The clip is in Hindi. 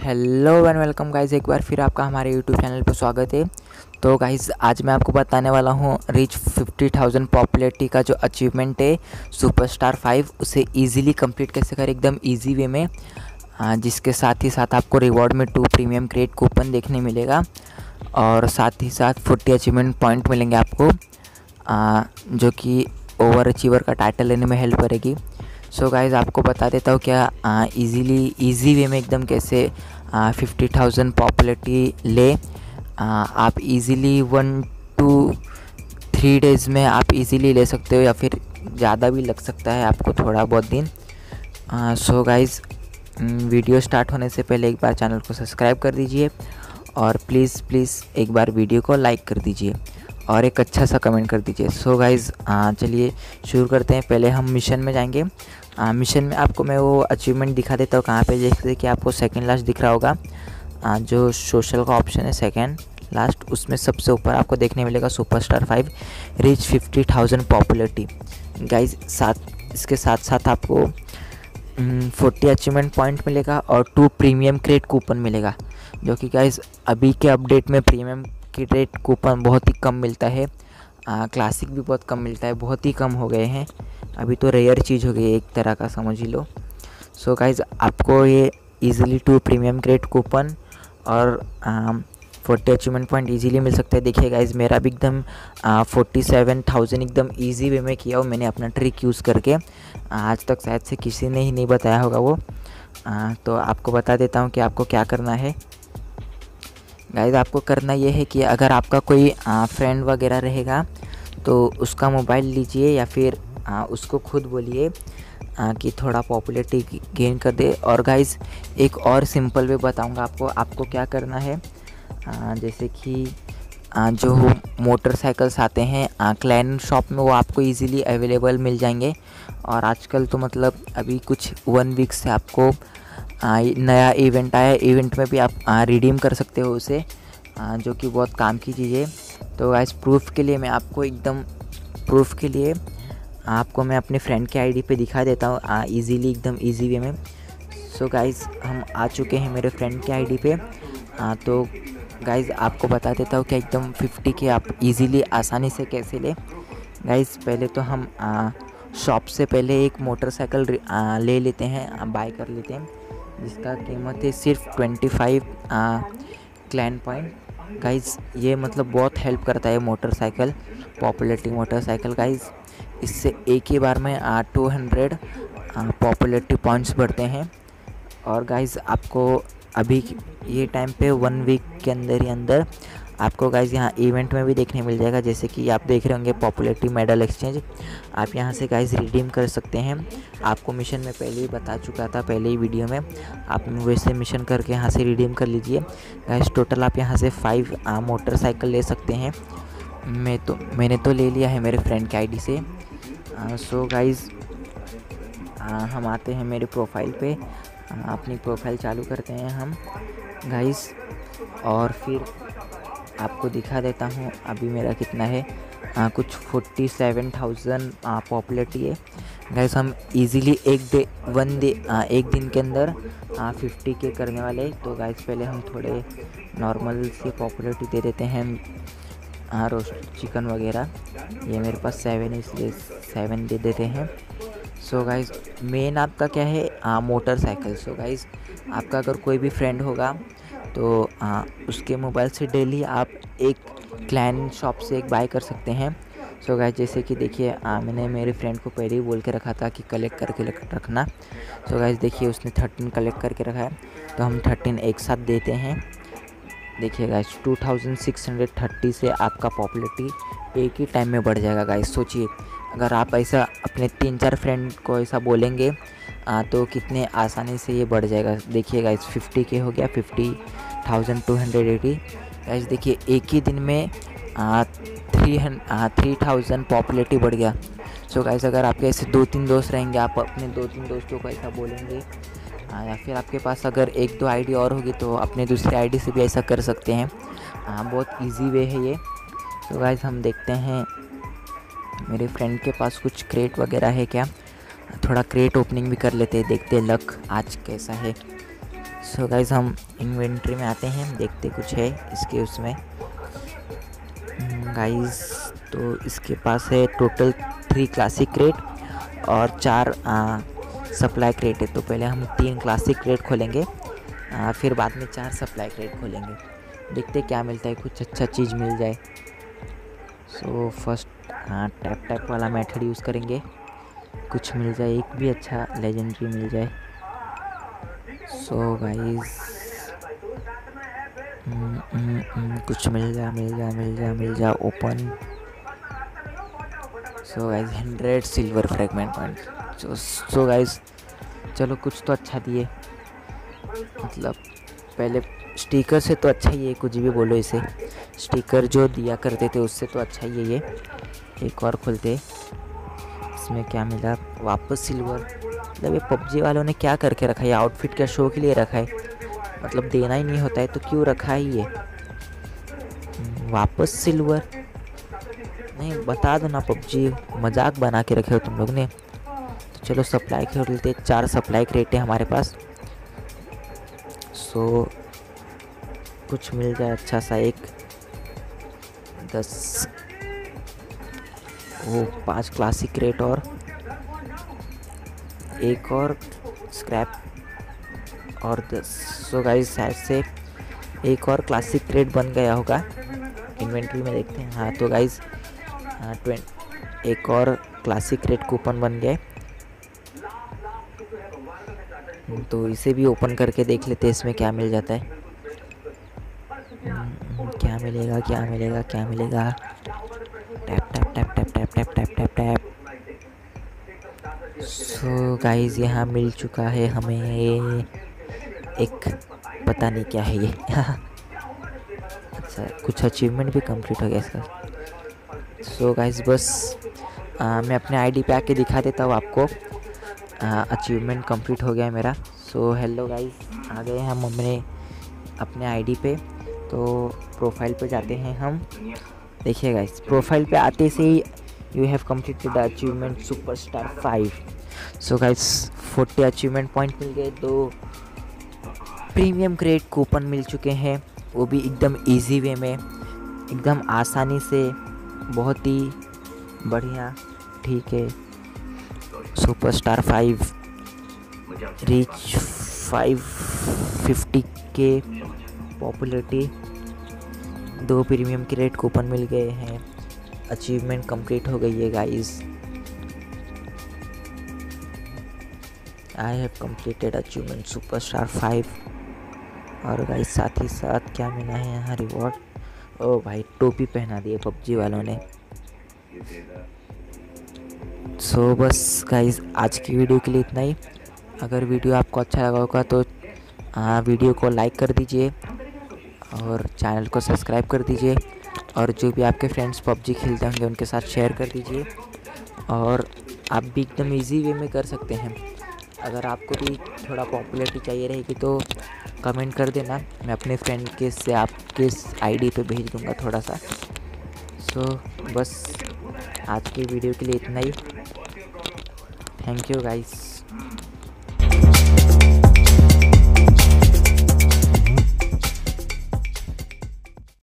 हेलो एंड वेलकम गाइस, एक बार फिर आपका हमारे यूट्यूब चैनल पर स्वागत है। तो गाइस आज मैं आपको बताने वाला हूँ रीच 50,000 पॉपुलैरिटी का जो अचीवमेंट है सुपरस्टार 5, उसे इजीली कंप्लीट कैसे करें एकदम इजी वे में, जिसके साथ ही साथ आपको रिवॉर्ड में 2 प्रीमियम क्रेडिट कूपन देखने मिलेगा और साथ ही साथ 40 अचीवमेंट पॉइंट मिलेंगे आपको, जो कि ओवर अचीवर का टाइटल लेने में हेल्प करेगी। सो गाइज़ आपको बता देता हूँ क्या इजी वे में एकदम कैसे 50,000 पॉपुलैरिटी ले। आप इजीली 1 to 3 डेज़ में आप इजीली ले सकते हो, या फिर ज़्यादा भी लग सकता है आपको, थोड़ा बहुत दिन। सो गाइज़ वीडियो स्टार्ट होने से पहले एक बार चैनल को सब्सक्राइब कर दीजिए और प्लीज़ एक बार वीडियो को लाइक कर दीजिए और एक अच्छा सा कमेंट कर दीजिए। सो गाइज़ चलिए शुरू करते हैं। पहले हम मिशन में जाएंगे। मिशन में आपको मैं वो अचीवमेंट दिखा देता हूँ कहाँ पे, जैसे कि आपको सेकंड लास्ट दिख रहा होगा, जो सोशल का ऑप्शन है सेकंड लास्ट, उसमें सबसे ऊपर आपको देखने मिलेगा सुपरस्टार 5 रीच 50,000 पॉपुलैरिटी। गाइज़ इसके साथ साथ आपको 40 अचीवमेंट पॉइंट मिलेगा और 2 प्रीमियम क्रेडिट कूपन मिलेगा, जो कि गाइज़ अभी के अपडेट में प्रीमियम क्रेडिट कूपन बहुत ही कम मिलता है। क्लासिक भी बहुत कम मिलता है, बहुत ही कम हो गए हैं। अभी तो रेयर चीज़ हो गई है एक तरह का, समझ ही लो। सो गाइज़ आपको ये इजीली 2 प्रीमियम क्रेडिट कूपन और 40 अचीवमेंट पॉइंट इजीली मिल सकते हैं। देखिए गाइज़ मेरा भी एकदम 47,000 एकदम इजी वे में किया हो मैंने अपना ट्रिक यूज़ करके। आज तक शायद से किसी ने ही नहीं बताया होगा वो। तो आपको बता देता हूँ कि आपको क्या करना है। गाइज़ आपको करना ये है कि अगर आपका कोई फ्रेंड वगैरह रहेगा तो उसका मोबाइल लीजिए, या फिर उसको खुद बोलिए कि थोड़ा पॉपुलैरिटी गेन कर दे। और गाइज़ एक और सिंपल वे बताऊंगा आपको क्या करना है। जैसे कि जो मोटरसाइकिल्स आते हैं क्लैन शॉप में, वो आपको इजीली अवेलेबल मिल जाएंगे। और आजकल तो मतलब अभी कुछ 1 वीक से आपको नया इवेंट आया, इवेंट में भी आप रिडीम कर सकते हो उसे, जो कि बहुत काम की चीज़ है। तो गाइस प्रूफ के लिए मैं अपने फ्रेंड के आईडी पे दिखा देता हूँ इजीली एकदम इजी वे में। सो गाइस हम आ चुके हैं मेरे फ्रेंड के आईडी पे। तो गाइस आपको बता देता हूँ कि एकदम 50 के आप इजीली आसानी से कैसे ले। गाइस पहले तो हम शॉप से पहले एक मोटरसाइकिल ले लेते हैं, बाय कर लेते हैं, जिसका कीमत है सिर्फ 25 क्लैन पॉइंट। गाइज़ ये मतलब बहुत हेल्प करता है मोटरसाइकिल, पॉपुलैरिटी मोटरसाइकिल। गाइज़ इससे एक ही बार में 200 पॉपुलैरिटी पॉइंट्स बढ़ते हैं। और गाइज़ आपको अभी ये टाइम पे 1 वीक के अंदर ही अंदर आपको गाइज़ यहाँ इवेंट में भी देखने मिल जाएगा, जैसे कि आप देख रहे होंगे पॉपुलैरिटी मेडल एक्सचेंज। आप यहाँ से गाइज़ रिडीम कर सकते हैं। आपको मिशन में पहले ही बता चुका था, पहले ही वीडियो में। आप वैसे मिशन करके यहाँ से रिडीम कर लीजिए। गाइज़ टोटल आप यहाँ से 5 मोटरसाइकिल ले सकते हैं। मैंने तो ले लिया है मेरे फ्रेंड के आईडी से। सो गाइज़ हम आते हैं मेरे प्रोफाइल पे, अपनी प्रोफाइल चालू करते हैं हम गाइज़, और फिर आपको दिखा देता हूँ अभी मेरा कितना है। कुछ 47,000 पॉपुलैरिटी है। गाइस हम इजीली एक दिन के अंदर 50 के करने वाले हैं। तो गाइस पहले हम थोड़े नॉर्मल से पॉपुलैरिटी दे देते हैं, रोस्ट चिकन वगैरह। ये मेरे पास 7 है, इसलिए 7 दे देते हैं। सो गाइस मेन आपका क्या है, मोटरसाइकिल। सो गाइस आपका अगर कोई भी फ्रेंड होगा तो उसके मोबाइल से डेली आप एक क्लैन शॉप से एक बाय कर सकते हैं। सो गाइस जैसे कि देखिए मैंने मेरे फ्रेंड को पहले ही बोल के रखा था कि कलेक्ट करके रखना। सो गाइस देखिए उसने 13 कलेक्ट करके रखा है, तो हम 13 एक साथ देते हैं। देखिए गाइस 2630 से आपका पॉपुलैरिटी एक ही टाइम में बढ़ जाएगा। गाइस सोचिए, अगर आप ऐसा अपने 3-4 फ्रेंड को ऐसा बोलेंगे तो कितने आसानी से ये बढ़ जाएगा। देखिए गाइस 50 के हो गया, 50,280। गाइस देखिए एक ही दिन में 3,000 पॉपुलैरिटी बढ़ गया। सो गाइस अगर आपके ऐसे 2-3 दोस्त रहेंगे, आप अपने 2-3 दोस्तों को ऐसा बोलेंगे, या फिर आपके पास अगर 1-2 आईडी और होगी तो अपने दूसरे आईडी से भी ऐसा कर सकते हैं। बहुत इजी वे है ये। तो गाइस हम देखते हैं मेरे फ्रेंड के पास कुछ क्रेट वगैरह है क्या, थोड़ा क्रेट ओपनिंग भी कर लेते हैं, देखते हैं लक आज कैसा है। सो गाइस हम इन्वेंट्री में आते हैं, देखते कुछ है इसके उसमें गाइस। तो इसके पास है टोटल 3 क्लासिक क्रेट और 4 सप्लाई क्रेट है। तो पहले हम 3 क्लासिक क्रेट खोलेंगे, फिर बाद में 4 सप्लाई क्रेट खोलेंगे। देखते क्या मिलता है, कुछ अच्छा चीज़ मिल जाए। सो फर्स्ट टैप टैप वाला मेथड यूज़ करेंगे, कुछ मिल जाए, एक भी अच्छा लेजेंडरी मिल जाए। सो गाइस कुछ मिल जा open. So guys 100 silver fragment point. So guys चलो कुछ तो अच्छा दिए, मतलब पहले स्टिकर से तो अच्छा ही है, कुछ भी बोलो इसे, स्टिकर जो दिया करते थे उससे तो अच्छा ही है ये। एक और खोलते, इसमें क्या मिला, वापस सिल्वर। मतलब ये पबजी वालों ने क्या करके रखा है, आउटफिट का शो के लिए रखा है, मतलब देना ही नहीं होता है तो क्यों रखा है ये। वापस सिल्वर, नहीं बता दो ना पबजी, मजाक बना के रखे हो तुम लोग ने। तो चलो सप्लाई क्रेट लेते, 4 सप्लाई क्रेट है हमारे पास। सो कुछ मिल जाए अच्छा सा, एक 10 वो 5 क्लासिक क्रेट और एक और स्क्रैप और 10। सो गाइस शायद से एक और क्लासिक क्रेट बन गया होगा, इन्वेंट्री में देखते हैं। हाँ तो गाइस एक और क्लासिक क्रेट कूपन बन गए, तो इसे भी ओपन करके देख लेते हैं इसमें क्या मिल जाता है। क्या मिलेगा क्या मिलेगा क्या मिलेगा, tap tap tap tap tap tap tap tap tap. So guys यहाँ मिल चुका है हमें एक, पता नहीं क्या है ये अच्छा कुछ अचीवमेंट भी कंप्लीट हो गया इसका। सो गाइस बस मैं अपने आईडी पे आके दिखा देता हूँ आपको, अचीवमेंट कंप्लीट हो गया है मेरा। सो हेलो गाइस, आ गए हम अपने आईडी पे। तो प्रोफाइल पे जाते हैं हम, देखिए गाइस प्रोफाइल पे आते से ही you have completed the achievement superstar 5। So guys 40 achievement point मिल गए, 2 प्रीमियम क्रेट कूपन मिल चुके हैं, वो भी एकदम इजी वे में, एकदम आसानी से, बहुत ही बढ़िया। ठीक है, superstar 5 reach 550K popularity, 2 premium crate coupon मिल गए हैं, अचीवमेंट कंप्लीट हो गई है guys. I have completed achievement superstar 5। और गाइस साथ ही साथ क्या मिला है यहाँ रिवॉर्ड, ओ भाई टोपी पहना दिए पबजी वालों ने। सो बस गाइस आज की वीडियो के लिए इतना ही। अगर वीडियो आपको अच्छा लगा होगा तो वीडियो को लाइक कर दीजिए और चैनल को सब्सक्राइब कर दीजिए, और जो भी आपके फ्रेंड्स पबजी खेलते होंगे उनके साथ शेयर कर दीजिए। और आप भी एकदम इजी वे में कर सकते हैं। अगर आपको भी थोड़ा पॉपुलैरिटी चाहिए रहेगी तो कमेंट कर देना, मैं अपने फ्रेंड के से आपके आईडी पे भेज दूंगा थोड़ा सा। सो बस आज की वीडियो के लिए इतना ही, थैंक यू गाइस।